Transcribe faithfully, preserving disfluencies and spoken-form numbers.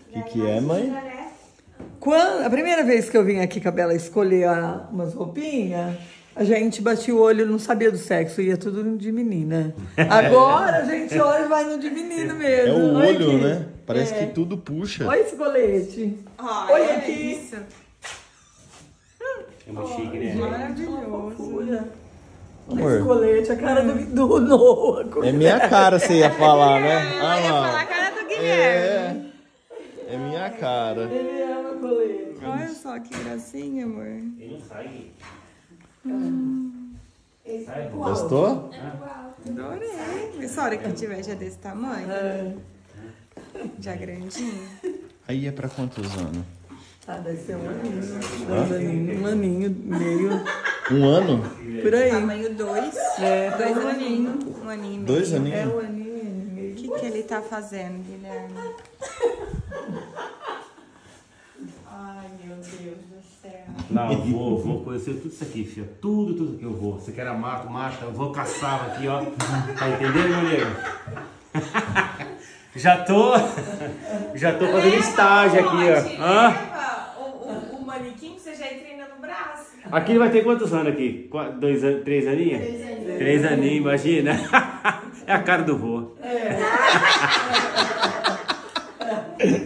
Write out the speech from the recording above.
O que, que é, mãe? Quando, a primeira vez que eu vim aqui com a Bela escolher a, umas roupinhas, a gente batia o olho, não sabia do sexo, ia tudo de menina. Agora a gente olha e vai no de menino mesmo. É o Olha olho, aqui. né? Parece É. que tudo puxa. Olha esse colete. Ai, Olha é aqui. isso. É muito chique, né? Maravilhoso. Amor, Esse colete, a cara do, do Noah. é minha cara, você ia falar, né? Eu Ah, ia lá. falar a cara do Guilherme. É, é minha cara. Ele ama colete. Olha só que gracinha, amor. Ele não sai. Sai, Gostou? Adorei. Essa hora que eu tiver já desse tamanho, É. já grandinho. Aí é pra quantos anos? Ah, deve ser um aninho. Dois aninhos. Um aninho, meio. Um ano? Por aí. Tamanho dois. É, Dois um aninhos. Um aninho e meio. Dois É aninhos? um aninho e meio. O que, que ele tá fazendo, Guilherme? Ai, meu Deus do céu. Não, eu vou, vou conhecer tudo isso aqui, filha. Tudo, tudo que eu vou. Você quer mato, mata, eu vou caçar aqui, ó. Tá entendendo, meu nego? Já tô. Já tô fazendo estágio aqui, ó. Hã? O, o, o manequim que você já treina no braço. Aqui ele vai ter quantos anos aqui? Qua- Dois anos? Três aninhos? Três aninhos. Três aninhos, imagina. É a cara do vô.